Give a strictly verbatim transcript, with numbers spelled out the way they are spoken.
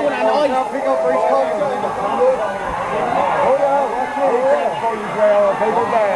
one on ice. Pick up for his coat. Oh yeah, watch it. Before you dry all the paper bag.